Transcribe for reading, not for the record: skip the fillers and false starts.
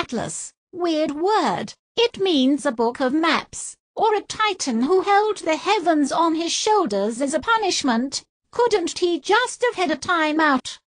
atlas. Weird word. It means a book of maps, or a titan who held the heavens on his shoulders as a punishment. Couldn't he just have had a time out?